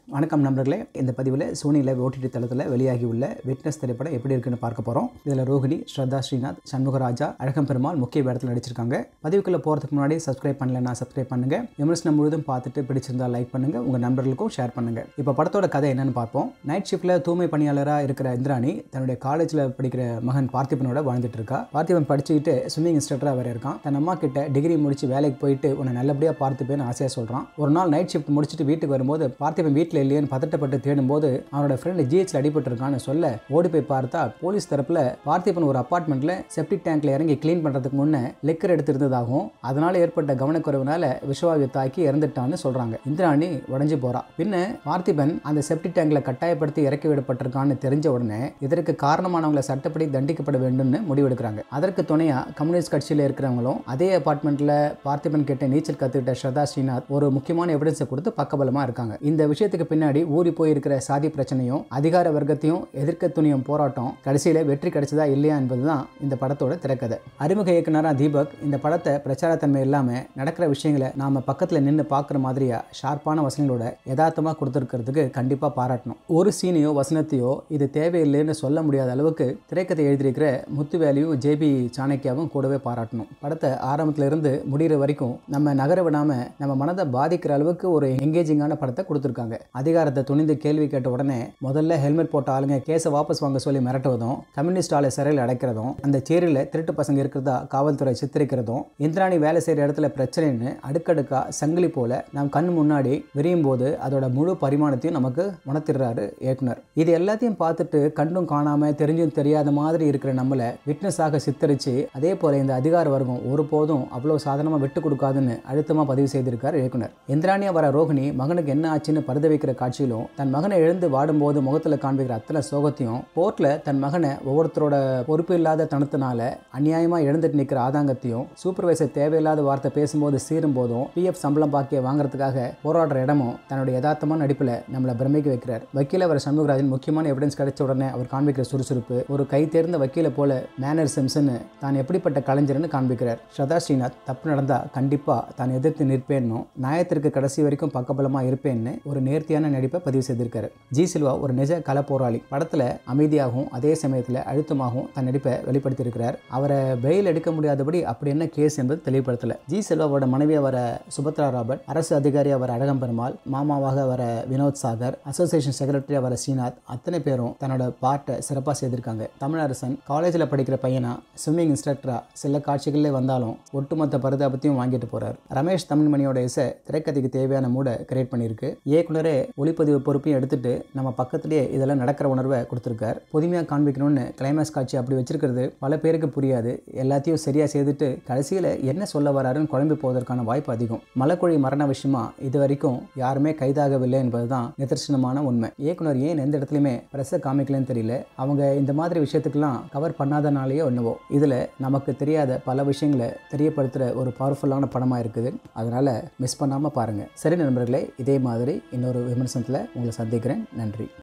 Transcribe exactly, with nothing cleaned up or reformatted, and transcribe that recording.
வணக்கம் நண்பர்களே, இந்த பதிவில் சோனியில் ஓடிடி தளத்தில் வெளியாகி உள்ள விட்னஸ் திரைப்படம் எப்படி இருக்குன்னு பார்க்க போகிறோம். இதில் ரோஹிணி, ஸ்ரத்தா ஸ்ரீநாத், சண்முகராஜா, அழகம் பெருமாள் முக்கிய வேடத்தில் நடிச்சிருக்காங்க. பதிவுக்குள்ளே போகிறதுக்கு முன்னாடி சப்ஸ்கிரைப் பண்ணலன்னா சப்ஸ்கிரைப் பண்ணுங்கள். விமர்சனம் முழுதும் பார்த்துட்டு பிடிச்சிருந்தா லைக் பண்ணுங்கள், உங்கள் நண்பர்களுக்கும் ஷேர் பண்ணுங்கள். இப்போ படத்தோட கதை என்னன்னு பார்ப்போம். நைட் ஷிஃப்ட்டில் தூய்மை பணியாளராக இருக்கிற இந்திராணி தன்னுடைய காலேஜில் படிக்கிற மகன் பார்த்திபனோட வாழ்ந்துட்டு இருக்கா. பார்த்திபன் படிச்சுக்கிட்டு ஸ்விம்மிங் இன்ஸ்ட்ரக்டராக வேறு இருக்கான். தன் அம்மா கிட்ட டிகிரி முடிச்சு வேலைக்கு போயிட்டு உன்னை நல்லபடியாக பார்த்துப்பேன்னு ஆசையாக சொல்கிறான். ஒரு நாள் நைட் ஷிஃப்ட் முடிச்சுட்டு வீட்டுக்கு வரும்போது பார்த்திபன் வீட்டில் இல்லையேன்னு பதட்டப்பட்டு தேடும்போது அவனோட ஃப்ரெண்ட் ஜிஹெச்ல அடிபட்டிருக்கான்னு சொல்ல ஓடி போய் பார்த்தா போலீஸ் தரப்புல பார்த்திபன் ஒரு அபார்ட்மெண்ட்ல செப்டிக் டேங்க்ல இறங்கி கிளீன் பண்றதுக்கு முன்ன லிக்கர் எடுத்திருந்ததாகவும் அதனால ஏற்பட்ட கவனக்குறைவுனால விஷவாயு தாக்கி இறந்துட்டான்னு சொல்றாங்க. இந்திராணி உடஞ்சு போறா. பின்ன பார்த்திபன் அந்த செப்டிக் டேங்க்ல கட்டாயப்படுத்தி இறக்கி விடப்பட்டிருக்கான்னு தெரிஞ்ச உடனே இதற்கு காரணமானவங்களை சட்டப்படி தண்டிக்கப்பட வேண்டும்னு முடிவெடுக்கிறாங்க. அதற்கு துணையா கம்யூனிஸ்ட் கட்சியில இருக்கிறவங்களும் அதே அபார்ட்மெண்ட்ல பார்த்திபன் கிட்ட நீச்சல் கத்துக்கிட்ட ஸ்ரத்தா ஸ்ரீநாத் ஒரு முக்கியமான எவிடன்ஸை கொடுத்து பக்கபலமா இருக்காங்க. இந்த விஷயத்துக்கு பின்னாடி ஊறி போயிருக்கிற சாதி பிரச்சனையும் அதிகார வர்க்கத்தையும் எதிர்க்க துணியும் போராட்டம் கடைசியில வெற்றி கிடைச்சதா இல்லையா என்பதுதான் இந்த படத்தோட திரைக்கதை. அறிமுக இயக்குனரா தீபக் இந்த படத்தை பிரச்சாரத்தன்மை இல்லாம நடக்கிற விஷயங்களை நாம பக்கத்துல நின்று பார்க்குற மாதிரியா ஷார்ப்பான வசனங்களோட யதார்த்தமா கொடுத்துருக்கிறதுக்கு கண்டிப்பா பாராட்டணும். ஒரு சீனையோ வசனத்தையோ இது தேவையில்லைன்னு சொல்ல முடியாத அளவுக்கு திரைக்கதை எழுதியிருக்கிற முத்துவேலியும் ஜேபி சாணக்கியாவும் கூடவே பாராட்டணும். படத்தை ஆரம்பத்துல இருந்து முடிகிற வரைக்கும் நம்ம நகர விடாம நம்ம மனதை பாதிக்கிற அளவுக்கு ஒரு எங்கேஜிங்கான படத்தை கொடுத்துருக்காங்க. அதிகாரத்தை துணிந்து கேள்வி கேட்ட உடனே முதல்ல ஹெல்மெட் போட்ட ஆளுங்க கேஸை வாபஸ் வாங்க சொல்லி மிரட்டுவதும், கம்யூனிஸ்ட் ஆளை சிறையில் அடைக்கிறதும், அந்த சேரியில் திருட்டு பசங்க இருக்கிறதா காவல்துறை சித்தரிக்கிறதும், இந்திராணி வேலை செய்கிற இடத்துல பிரச்சனைன்னு அடுக்கடுக்கா சங்கிலி போல நம் கண் முன்னாடி விரியும் போது அதோட முழு பரிமாணத்தையும் நமக்கு உணர்த்திடுறாரு இயக்குனர். இது எல்லாத்தையும் பார்த்துட்டு கண்டும் காணாம தெரிஞ்சும் தெரியாத மாதிரி இருக்கிற நம்மளை விட்னஸாக சித்தரிச்சு அதே போல இந்த அதிகார வர்க்கம் ஒருபோதும் அவ்வளோ சாதாரணமாக விட்டு கொடுக்காதுன்னு அழுத்தமாக பதிவு செய்திருக்கார் இயக்குனர். இந்திராணியா வர ரோஹிணி மகனுக்கு என்ன ஆச்சுன்னு பரித வைக்கிற காட்சியிலும் தன் மகனை எழுந்து வாடும்போது முகத்தில் காண்பிக்கிற அத்தனை சோகத்தையும் கோர்ட்ல தன் மகனை ஒவ்வொருத்தரோட பொறுப்பு இல்லாத தனத்தினால அநியாயமா எழுந்துட்டு நிற்கிற ஆதாங்கத்தையும் சூப்பர்வைசர் தேவையில்லாத வார்த்தை பேசும்போது சீரும் போதும் பிஎஃப் சம்பளம் பாக்கிய வாங்குறதுக்காக போராடுற இடமும் தன்னுடைய யதார்த்தமான நடிப்புல நம்மளை பிரமிக்க வைக்கிறார். வக்கீல அவர் சண்முகராஜன் முக்கியமான எவிடன்ஸ் கிடைச்ச உடனே அவர் காண்பிக்கிற சுறுசுறுப்பு ஒரு கை தேர்ந்த வக்கீல போல மேனர் சிம்சன் தான் எப்படிப்பட்ட கலைஞர்னு காண்பிக்கிறார். ஸ்ரத்தா ஸ்ரீநாத் தப்பு நடந்தா கண்டிப்பா தான் எதிர்த்து நிற்பேன்னும் நியாயத்திற்கு கடைசி வரைக்கும் பக்கபலமா இருப்பேன்னு ஒரு நேர்த்தியான நடிப்பை பதிவு செய்திருக்காரு. ஜி சில்வா ஒரு நிஜ கல போராளி. படத்துல அமைதியாகவும் அதே சமயத்துல அழுத்தமாகவும் தன் நடிப்பை வெளிப்படுத்தியிருக்கிறார். அவரை பெயில் எடுக்க முடியாதபடி அப்படி என்ன கேஸ் என்பது தெளிவுபடுத்தல. ஜி சில்வாவோட மனைவியா வர சுபத்ரா ராபர்ட், அரசு அதிகாரியா வர அழகம் பெருமாள், மாமாவாக வர வினோத் சாகர், அசோசியேஷன் செக்ரட்டரியா வர ஸ்ரீநாத் அத்தனை பேரும் தன்னோட பார்ட்டை சிறப்பா செய்திருக்காங்க. தமிழரசன் காலேஜில் படிக்கிற பையனா ஸ்விம்மிங் இன்ஸ்ட்ரக்டரா சில காட்சிகளிலே வந்தாலும் ஒட்டுமொத்த பரிதாபத்தையும் வாங்கிட்டு போறார். ரமேஷ் தமிழ்மணியோட இசை திரைக்கதைக்கு தேவையான மூட கிரியேட் பண்ணியிருக்கு. இயக்குனரே ஒளிப்பதிவு பொறுப்பையும் எடுத்துட்டு நம்ம பக்கத்திலேயே இதெல்லாம் நடக்கிற உணர்வை கொடுத்துருக்கார். புதுமையாக காண்பிக்கணும்னு கிளைமேக்ஸ் காட்சி அப்படி வச்சிருக்கிறது பல பேருக்கு புரியாது. எல்லாத்தையும் சரியா செய்துட்டு கடைசியில் என்ன சொல்ல வராருன்னு குழம்பி போவதற்கான வாய்ப்பு அதிகம். மலைக்குழி மரண விஷயமா இது வரைக்கும் யாருமே கைதாகவில்லை என்பதுதான் நிதர்சனமான உண்மை. இயக்குனர் ஏன் எந்த இடத்துலையுமே பிரச காமிக்கலன்னு தெரியல. அவங்க இந்த மாதிரி விஷயத்துக்கெல்லாம் கவர் பண்ணாதனாலேயோ என்னவோ இதில் நமக்கு தெரியாத பல விஷயங்களை தெரியப்படுத்துகிற ஒரு பவர்ஃபுல்லான படமாக இருக்குது. அதனால மிஸ் பண்ணாமல் பாருங்கள். சரி நண்பர்களே, இதே மாதிரி இன்னொரு விமர்சனத்தில் உங்களை சந்திக்கிறேன். நன்றி.